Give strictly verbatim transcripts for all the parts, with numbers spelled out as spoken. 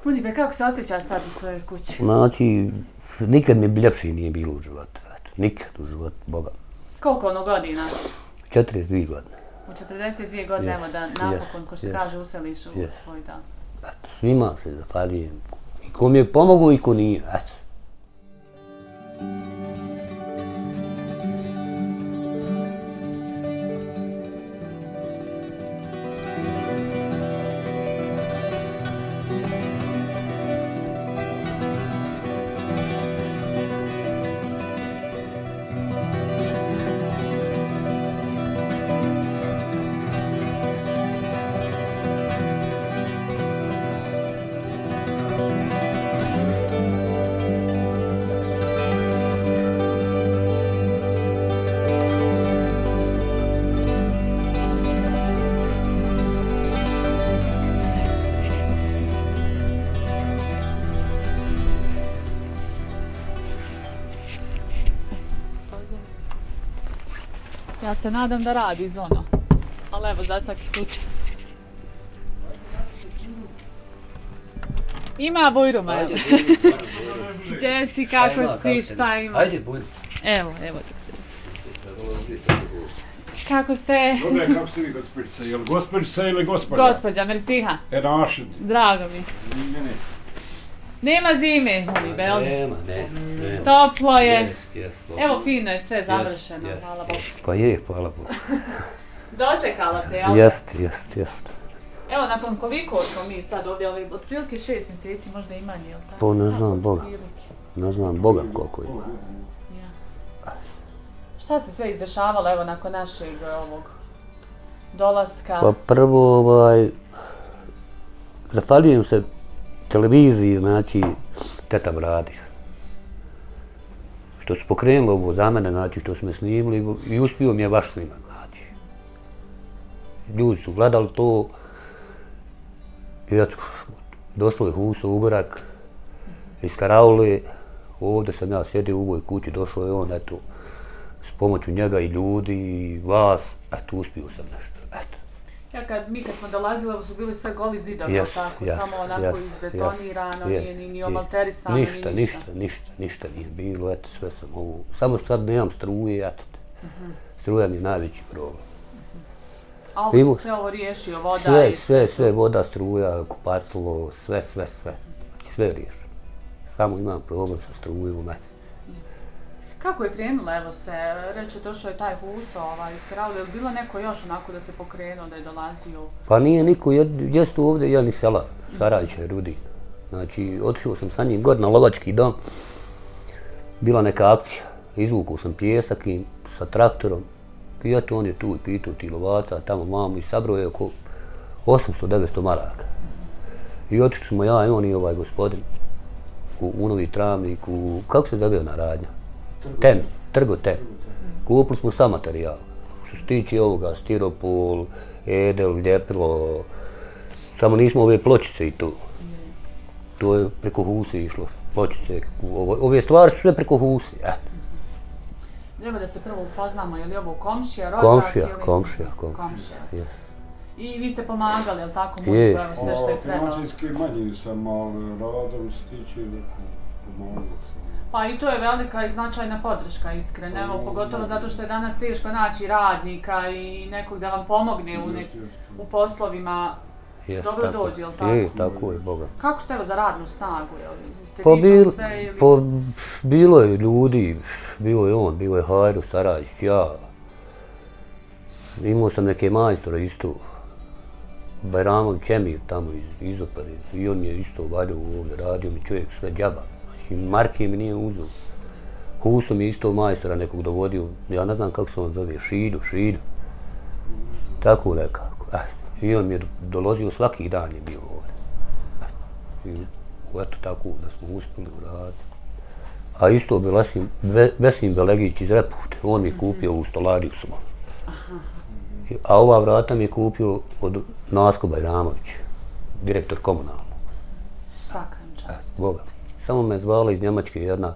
Munibe, kako se osjećaš sad u svojoj kući? Znači, nikad mi ljepše nije bilo u životu. Nikad u životu, Boga. Koliko ono godina? četrdeset dvije godine. U četrdeset dvije godine, evo da napokon, ko što kaže, useliš u svoj dom. Svima se zahvaljujem. I ko mi je pomogao i ko nije. Eto. Ja se nadam da radi zvono, ali evo za svaki slučaj. Ima Bujruma, evo. Gdje si, kako si, šta ima? Ajde, Bujrum. Evo, evo dok se. Kako ste? Dobre, kako ste vi gospođica? Je li gospođica ili gospođa? Gospođa, Mersiha. E, našim. Drago mi. Ne, Nema zime, Munibe, jel? Nema, ne. Toplo je. Jest, jest. Evo, fino je sve završeno, hvala Bogu. Pa je, hvala Bogu. Dočekala se, jel? Jest, jest, jest. Evo, nakon koliko smo mi sad ovdje, ali otprilike šest mjeseci, možda i manje, jel tako? Pa ne znam Boga. Ne znam Boga koliko ima. Šta se sve izdešavalo, evo, nakon našeg ovog dolaska? Pa prvo, ovaj, zahvaljujem se televiziji, znači, teta Bradi. Što su pokrenuli ovo za mene, znači, što su me snimili i uspio mi je baš snimak, znači. Ljudi su gledali to i eto, došlo je Huso Ugorak iz Karaule, ovdje sam ja sjedio u ovoj kući, došao je on, eto, s pomoću njega i ljudi i vas, eto, uspio sam nešto, eto. Ja kad, mi kad smo dolazili, ovo su bili sve goli zidovi, tako, samo onako izbetonirano, nije ni omalterisano, ni ništa. Ništa, ništa, ništa nije bilo, eto, sve sam ovo, samo sad nemam struje, eto, struja mi je najveći problem. A ovo se sve ovo riješio, voda i sve? Sve, sve, voda, struja, kupatilo, sve, sve, sve, sve je riješeno. Samo imam problem sa strujom, eto. Kako je krenula, evo se, reče, došao je taj Huso iz Karaule, je li bilo neko još onako da se pokrenuo, da je dolazio? Pa nije niko, jeste ovdje jedan iz sela, Sarajića i Rudin. Znači, otišao sam sa njim god na lovački dom, bila neka akcija, izvukao sam pjesak i sa traktorom i eto on je tu i pitao ti lovaca, tamo mamu i sabrao je oko osamsto do devetsto maraka. I otišli smo ja i on i ovaj gospodin u Novi Travnik, u, kako se zove ona radnja? Ten, Trgo Ten. Kupili smo sam materijal. Što se tiče ovoga, stiropol, edel, ljepilo, samo nismo ove pločice i to. To je preko Huse išlo, pločice, ove stvari su sve preko Huse, eto. Treba da se prvo upoznamo, je li ovo komšija, rođak ili... Komšija, komšija, komšija, jes. I vi ste pomagali, je li tako, Munibe, evo sve što je trebalo? Finansijski manji sam, ali radom se tiče da pomagao sam. Pa i to je velika i značajna podrška, iskreno, evo, pogotovo zato što je danas teško naći radnika i nekog da vam pomogne u poslovima. Dobro dođe, je li tako? Je, tako je, Boga. Kako ste evo za radnu snagu, je li? Ste vi to sve ili... Pa bilo je ljudi, bilo je on, bilo je Hajro Sarajić, ja. Imao sam neke majstore isto. Bajramov Čemir tamo iz Izopare i on je isto valjao ovdje, radio mi čovjek sve džaba. Marke mi nije uzeo. Huso mi isto majstora nekog dovodio, ja ne znam kako se on zove, Šido, Šido. Tako nekako. I on mi je dolazio, svaki dan je bio ovdje. I eto tako da smo uspjeli uraditi. A isto Vesim Belegić iz Repute, on mi je kupio u stolariju smo. A ova vrata mi je kupio od Nasko Bajramović, direktor komunalnog. Svaka im čast. Boga. Samo me zvala iz Njemačke jedna,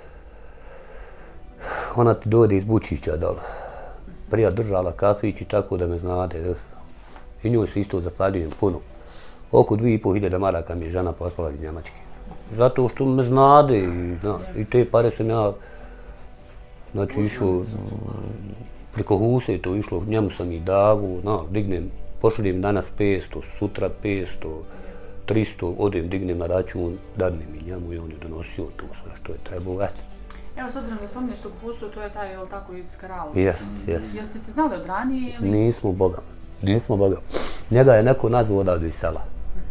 ona ti dojde iz Bučića dole. Prija držala kafić i tako da me znade. I njoj se isto zahvaljujem puno. oko dvije i pol hiljade maraka mi je žena poslala iz Njemačke. Zato što me znade i, znaš, i te pare sam ja, znači, išao preko Huse, to išlo, njemu sam i davu, znaš, dignem, pošaljem danas petsto, sutra petsto, tristo, odem, dignem na račun, dadnem i njemu i on je donosio to sve što je trebalo. Evo, s obzirom da spominješ tog Husu, to je taj, jel tako, iz Karaula? Jes, jes. Jeste se znali od ranije ili? Nismo Boga, nismo Boga. Njega je neko nazvao odavde iz sela.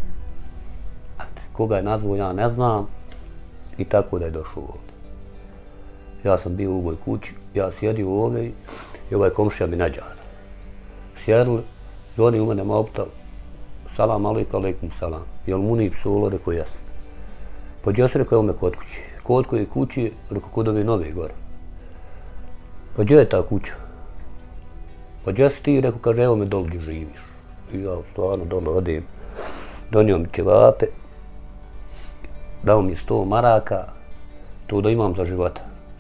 Koga je nazvao ja ne znam i tako da je došao ovdje. Ja sam bio u ovoj kući, ja sjedio ovdje i ovaj komšija mi nađa. Sjedili, zvoni u mene mobitel, salam alejkum, alejkum salam. Jel Munip Solo, rekao jesam. Pa gdje se rekao me kod kući? Kod koje kući, rekao kod ove nove gore. Pa gdje je ta kuća? Pa gdje si ti? Rekao, kaže, evo me dole gdje živiš. I ja stvarno dole odem, donio mi ćevape, dao mi sto maraka, to da imam za života.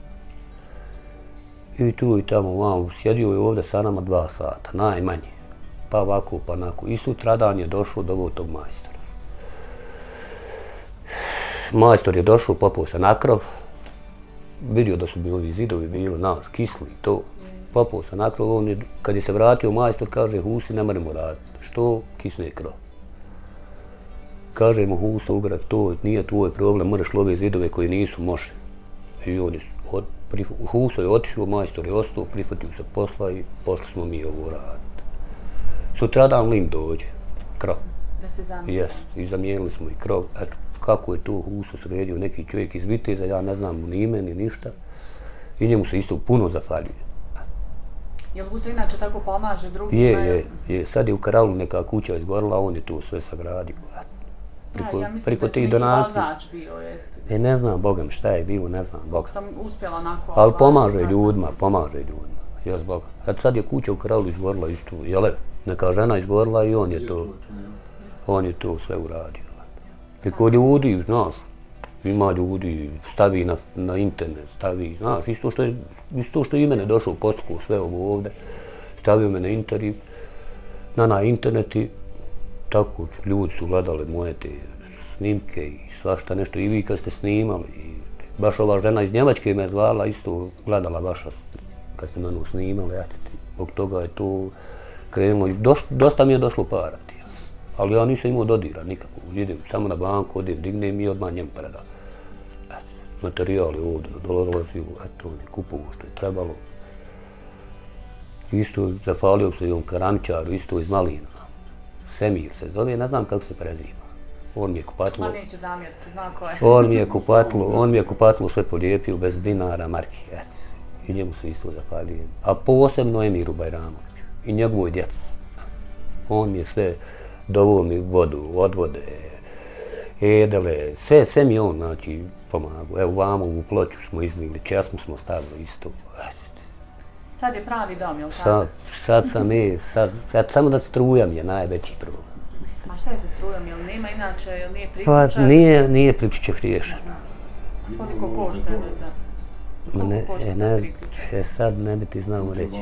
I tu i tamo, vam, sjedio je ovdje sa nama dva sata, najmanje. Pa ovako, pa onako. I sutradan je došao do ovog tog majstora. Majstor je došao, popao se na krov, vidio da su bi ovi zidovi bili, naš, kisli i to. Popao se na krov, on je, kad je se vratio majstor, kaže, Husi, ne moramo raditi. Što? Kisne krov. Kaže mu Husa, ugrat, to nije tvoj problem, moraš ove zidove koji nisu, može. I on je, od, pri, Husa je otišao, majstor je ostao, prihvatio se posla i pošli smo mi ovo raditi. Sutradan lim dođe, krov. Da se zamijeli. Jes, i zamijenili smo i krov. Eto, kako je to Husu sredio, neki čovjek iz Viteza, ja ne znam ni ime ni ništa. I njemu se isto puno zahvaljuje. Jel Husa inače tako pomaže drugima? Je, je, je. Sad je u Karaulu neka kuća izgorila, on je to sve sagradio. Priko, ja, ja mislim da je neki vozač bio, jeste. E, ne znam, Bogam, šta je bilo, ne znam, Bogam. Sam uspjela onako... Ali pomaže ljudima, pomaže ljudima, jes Bogam. Eto sad je kuća u Karaulu izgorila isto, jele, neka žena izgorila i on je to, on je to sve uradio. Priko ljudi, znaš, ima ljudi, stavi na, na internet, stavi, znaš, isto što je, isto što i mene došao u postupku sve ovo ovdje, stavio me na internet, na, na internet i tako, ljudi su gledali moje te snimke i svašta nešto, i vi kad ste snimali. I baš ova žena iz Njemačke me zvala, isto gledala vaša, kad ste mene snimali, eto, zbog toga je to krenulo. Doš, dosta mi je došlo para, ali ja nisam imao dodira nikako. Idem samo na banku, odem, dignem i odmah njem predam. Materijali ovdje, dolazio, eto, oni kupuju što je trebalo. Isto zahvalio se i on keramičaru, isto iz Malina. Semir se zove, ne znam kako se preziva. On mi je kupatilo... Ma neće zamjeriti, znam ko je. On mi je kupatilo, on mi je kupatilo sve polijepio bez dinara, marki, eto. I njemu se isto zahvaljujem. A posebno Emiru Bajramoviću i njegovoj djeci. On mi je sve doveo mi vodu, odvode, edele, sve, sve mi on, znači, pomagao. Evo, vamo u Ploču smo izvili, česmu smo stavili isto. Sad je pravi dom, jel tako? Sad, sad sam i, sad, sad samo da struja mi je najveći problem. A šta je sa strujom, jel nema inače, jel nije priključak? Pa nije, nije priključak riješen. Koliko košta je za... Koliko ne, košta e, za ne, priključak? e, sad ne bi ti znao reći.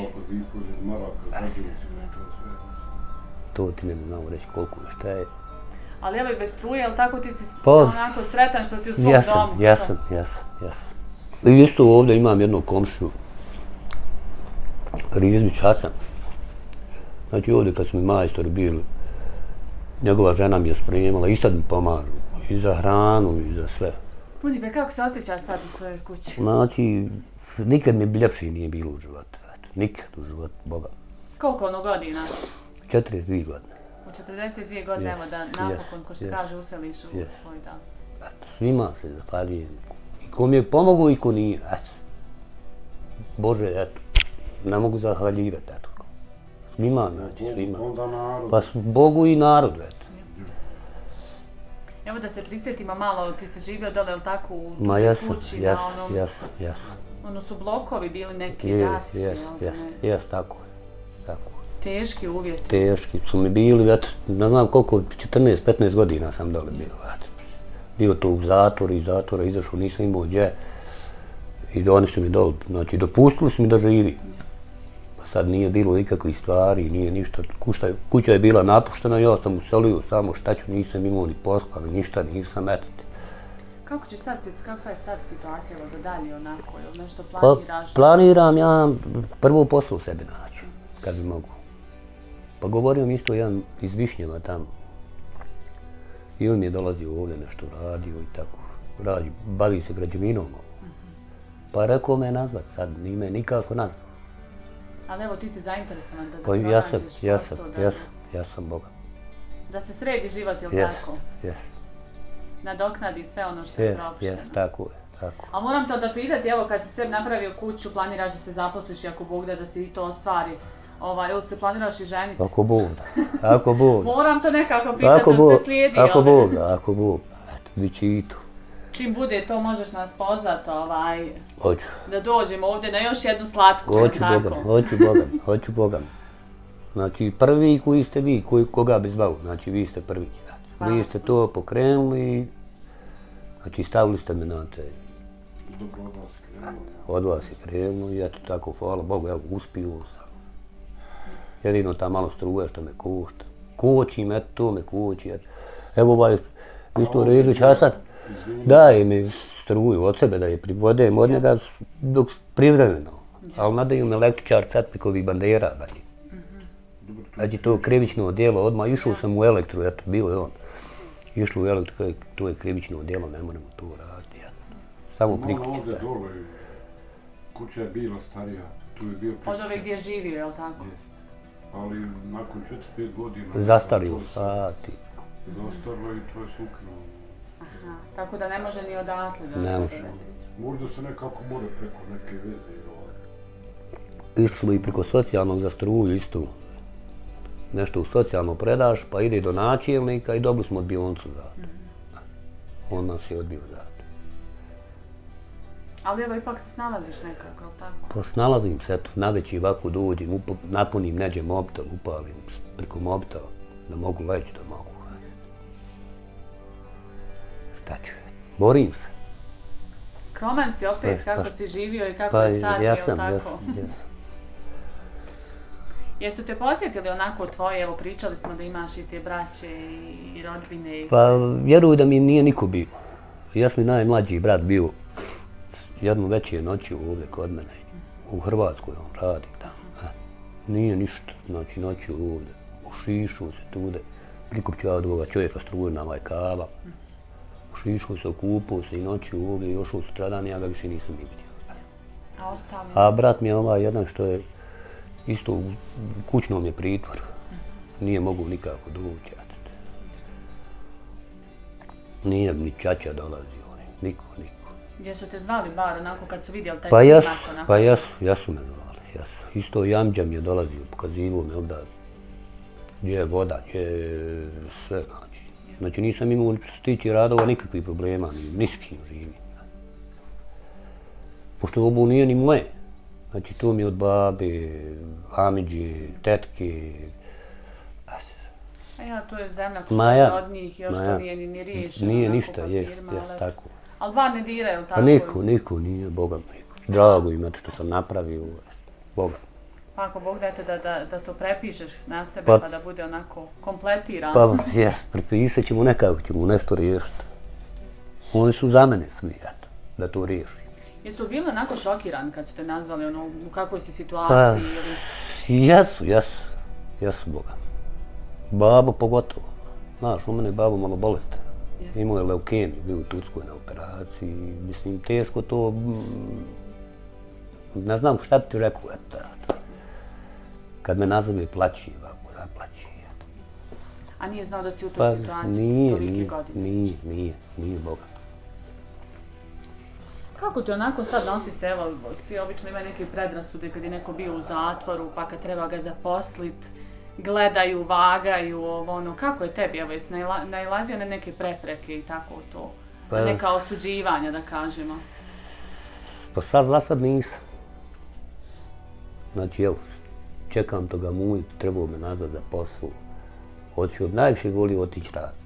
To ti ne bi znao reći koliko je, šta je. Ali evo i bez struje, jel tako ti si pa, onako sretan što si u svom jesam, domu? Jesam, jesam, jesam. I isto ovdje imam jednog komšiju, Rizmić Hasan. Znači ovdje kad su mi majstori bili, njegova žena mi je spremala i sad mi pomažu. I za hranu i za sve. Munipe, kako se osjećaš sad u svojoj kući? Znači, nikad mi ljepše nije bilo u životu. Nikad u životu, Boga. Koliko ono godina? četrdeset dvije godine. U četrdeset dvije godine, yes, evo da napokon, yes, ko što yes, kaže, useliš u yes, svoj dan. Eto, svima se zahvaljujem. I ko mi je pomogao i ko nije. Eto. Bože, eto. Ne mogu zahvaljivati, eto. Svima, znači, svima. Pa Bogu i narodu, eto. Evo da se prisjetimo malo, ti si živio dole, ili tako, u Ma tuđoj jesam, kući, jes, na onom... Jes, jes. Ono su blokovi bili neki je, daske, jes, jes, jes, tako je, tako. Teški uvjeti. Teški su mi bili, eto, ne znam koliko, četrnaest petnaest godina sam dole bio, eto. Bio to u zatvoru, iz zatvora izašao, nisam imao gdje. I oni su mi dole, znači, dopustili su mi da živi. Pa sad nije bilo nikakvih stvari, nije ništa. Kuća je bila napuštena, ja sam uselio samo šta ću, nisam imao ni posla, ni ništa, nisam etiti. Kako ćeš sad, kakva je sad situacija za dalje onako, ili nešto Pa, planiraš? planiram ja prvo posao sebi naći, kad bi mogu. Pa govorio mi isto jedan iz Višnjeva tamo. I on mi je dolazio ovdje nešto radio i tako. Radi, bavi se građevinom. Pa rekao me nazvat sad, nije me nikako nazvat. Ali evo ti si zainteresovan da, da Pa ja pronađeš sam, posao, ja sam, da, ja sam, ja sam Boga. da se sredi život, jel Yes, tako? yes, Nadoknadi sve ono što je yes, propušteno. yes, tako je, tako. A moram to da pitati, evo kad si sebi napravio kuću, planiraš da se zaposliš i ako Bog da da se i to ostvari, ovaj, ili se planiraš i ženiti? Ako Bog da, ako Bog da. Moram to nekako pitati, Ako da Bog, se slijedi, ako jel? Bog da, ako Bog da, eto, bit će i tu. Čim bude to možeš nas pozvati, ovaj, Hoću, da dođemo ovdje na još jednu slatku, hoću tako? Boga, hoću Boga, hoću Boga. Znači prvi koji ste vi, koji, koga bi zvao, znači vi ste prvi. Hvala. Vi ste to pokrenuli, znači stavili ste me na te. Dobro od vas krenulo. Od vas je krenulo i eto tako, hvala Bogu, evo uspio sam. Jedino ta malo struje što me košta. Kočim, eto to me koči, eto. Evo ovaj, isto Rezić Hasan, daje mi struju od sebe da je privodem od njega dok privremeno. Ali nadaju me električar Cetnikovih bandera dalje. Znači to krivično djelo, odmah išao sam u elektru, eto, bio je on. Išlo u elektru, to je krivično djelo, ne moramo to raditi. Samo Malo priključiti. ovdje dole, kuća je bila starija, tu je bio Od ove gdje je živio, jel tako? Jest. Ali nakon četiri pet godina... Zastario sati. Zastarilo i to je suknulo. Aha, tako da ne može ni odatle da... Ne može. Možda se nekako more preko neke veze i ovaj. Išlo i preko socijalnog za struju isto. Nešto u socijalno predaš, pa ide do načelnika i dobili smo odbioncu za to. On nas je odbio za to. Ali evo ipak se snalaziš nekako, jel tako? Pa snalazim se, eto, naveći ovako dođem, upo- napunim neđe mobitel, upalim preko mobitela, da mogu leći, da mogu. Šta ću, borim se. Skroman si opet, Pa, kako pa- si živio i kako Pa je sad, ja jel sam, tako? jesam, jesam. Jesu te posjetili onako tvoje, evo pričali smo da imaš i te braće i, i rodbine i Pa vjeruj da mi nije niko bio. Ja sam i najmlađi brat bio jednu veće noći ovdje kod mene. U Hrvatskoj on radi tamo. E, nije ništa, znači noći ovdje. U šišu se tude. Prikupću od ovoga čovjeka struju na ovaj kava. U šišu se okupao se i noći ovdje i ošao sutradan, ja ga više nisam ni vidio. a ostali? A brat mi je ovaj jedan što je isto u kućnom je pritvor. Nije mogu nikako doći. Nije ni čača dolazio, niko, niko. Gdje su te zvali bar onako kad su vidjeli taj Pa jesu, snimak onako? pa jesu, jesu me zvali, jesu. Isto Jamđa mi je dolazio, pokazivo me ovdje gdje je voda, gdje je sve, znači. Znači nisam imao što se tiče radova nikakvih problema, ni, ni s kim živim. Pošto ovo nije ni moje. Znači to mi je od babe, Amidže, tetke. A ja, to je zemlja Ma koja ja, od njih još ma to ja. nije ni, ni riješeno. Nije onako ništa, jest, papirima, jest, ali- tako. Ali bar ne dira, jel tako? Pa niko, niko nije, Boga mi. Drago im, eto što sam napravio, Boga. Pa ako Bog da, eto, da, da, da to prepišeš na sebe Pa- pa, da bude onako kompletirano. Pa jes, prepisat ćemo nekako, ćemo nešto riješiti. Oni su za mene svi, eto, da to riješi. Jesu bili onako šokirani kad su te nazvali, ono, u kakvoj si Pa, situaciji ili... jesu, jesu, jesu Boga. Babo pogotovo. Znaš, u mene je babo malo bolestan. Je. Imao je leukemiju, bio u Turskoj na operaciji. Mislim, teško to... mm, Ne znam šta bi ti rekao, eto. eto. Kad me nazove plaći, ovako, da plaći. eto. A nije znao da si u toj Pa situaciji nije, tolike nije, godine? nije, nije, nije Boga. Kako ti onako sad nositi, evo, svi obično imaju neke predrasude kad je neko bio u zatvoru, pa kad treba ga zaposlit, gledaju, vagaju, ovo, ono, kako je tebi, evo, jesi naila- nailazio na neke prepreke i tako to? Pa- Na neka osuđivanja, da kažemo. Pa sad za sad nisam. Znači, evo, čekam toga muj, trebao me nazvat za posao. Hoću, najviše volio otići raditi.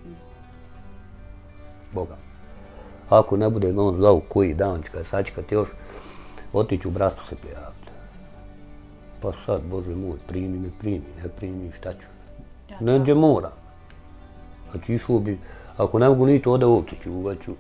Boga. Ako ne bude on zvao koji dan, ću kad sačekati još, otići u Brastu se prijaviti. Pa sad, Bože moj, primi me, primi, ne primi, šta ću? Ja, Neđe mora. Znači išao bi, ako ne mogu ni to, onda ovce čuvat ću.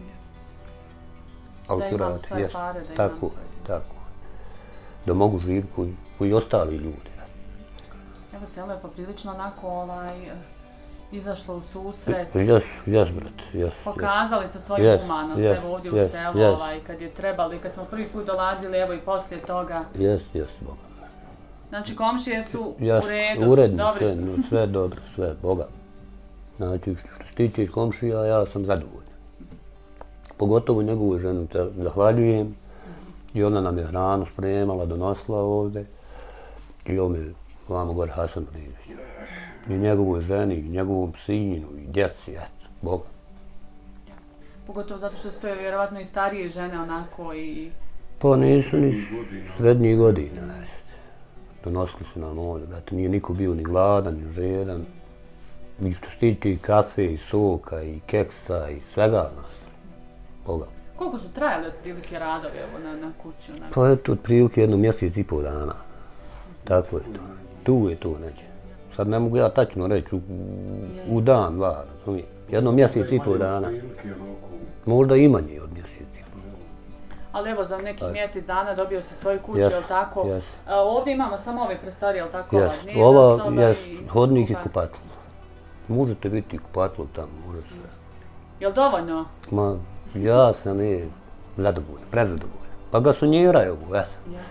Ali Da ću imam raditi, svoje jes. pare, da imam Tako, svoje. tako. Da mogu živjeti koji, koji ostali ljudi. Evo se lepo prilično onako ovaj, izašlo u susret. Jes, jes, brat, jes. Pokazali su svoju Yes, humanost, yes, evo ovdje u yes, selu, yes. ovaj, kad je trebali, kad smo prvi put dolazili, evo i poslije toga. Jes, jes, Boga. Znači, komšije su Jes, u redu, uredno, dobri sve, su. no, sve dobro, sve, Boga. Znači, što se tiče komšija, ja sam zadovoljan. Pogotovo njegovu ženu te zahvaljujem. I ona nam je hranu spremala, donosila ovdje. I on je vamo gore Hasan Rijević. I njegovoj ženi, i njegovom sinu, i djeci, eto, Boga. Pogotovo zato što stoje vjerovatno i starije žene onako i... Pa nisu ni srednjih godina, eto. Donosili su nam ovdje, eto, nije niko bio ni gladan, ni žedan. I što se tiče i kafe, i soka, i keksa, i svega, Boga. Koliko su trajali otprilike radovi evo na, na kući? Onako? Pa eto, otprilike jedno mjesec i pol dana. Tako je to. Tu je to neće. Sad ne mogu ja tačno reći u, u dan, dva, razumijem. Jedno mjesec i pol dana. Možda i manje od mjesec i pol. Ali evo za nekih mjesec dana dobio si svoju kuću, Yes, jel tako? yes. A, ovdje imamo samo ove prostorije, jel tako? Ova Jes, dnevna ova, soba jes, i hodnik i kupa. kupatlo. Možete biti i kupatlo tamo, može sve. Jel dovoljno? Ma, ja sam je zadovoljan, prezadovoljan. Pa ga sunjiraju, jes.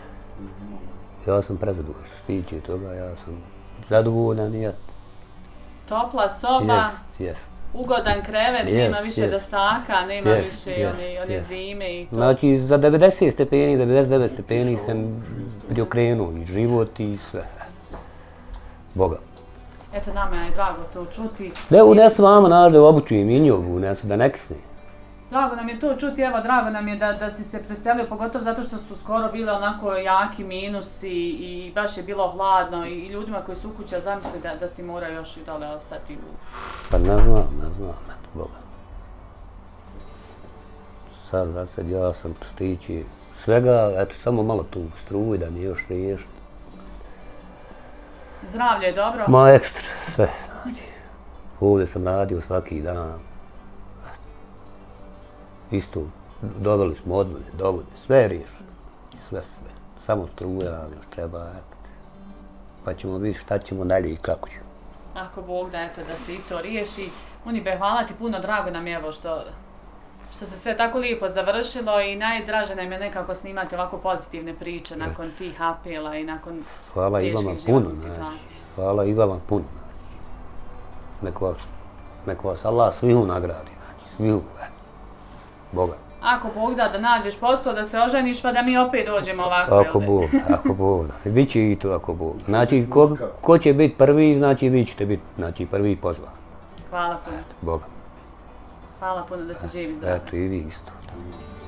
Ja sam prezadovoljan što se tiče toga, ja sam zadovoljan i eto. Topla soba, Jes, jes. ugodan krevet, Yes, nema više yes. dasaka, nema Yes, više yes, one, one yes. zime i to. Znači, za devedeset stepeni, devedeset devet stepeni sam priokrenuo i život i sve. Boga. Eto, nama je drago to čuti. Da unesu vama naš da obučujem i njovu, unesu da ne kisne. Drago nam je to čuti, evo, drago nam je da, da si se preselio, pogotovo zato što su skoro bile onako jaki minusi i baš je bilo hladno i ljudima koji su u kuća zamisli da, da si mora još i dole ostati u... Pa ne znam, ne znam, eto, Boga. Sad, za sad, ja sam što se tiče svega, eto, samo malo tu struju da mi još riješiti. Zdravlje je dobro? Ma ekstra, sve, znači. Ovdje sam radio svaki dan. Isto, doveli smo odvode, dovode, sve je riješeno. Sve, sve. Samo struja nam još treba, eto. Pa ćemo vidjeti šta ćemo dalje i kako ćemo. Ako Bog da, eto, da se i to riješi. Unibe, hvala ti puno, drago nam je evo što, što se sve tako lijepo završilo i najdraže nam je nekako snimati ovako pozitivne priče nakon tih apela i nakon Hvala i vama teških puno, životnih znači. situacija. Hvala i vama puno, znači. Neko vas, neko vas Allah svihu nagradi, znači, svihu, eto. Boga. Ako Bog da, da nađeš posao, da se oženiš pa da mi opet dođemo ovako, Ako jel da? Bog, ako Bog. Biće i to ako Bog. Znači, ko, ko će biti prvi, znači vi ćete biti, znači, prvi pozvan. Hvala puno. Boga. Hvala puno da se živi zdravo. Eto, i vi isto.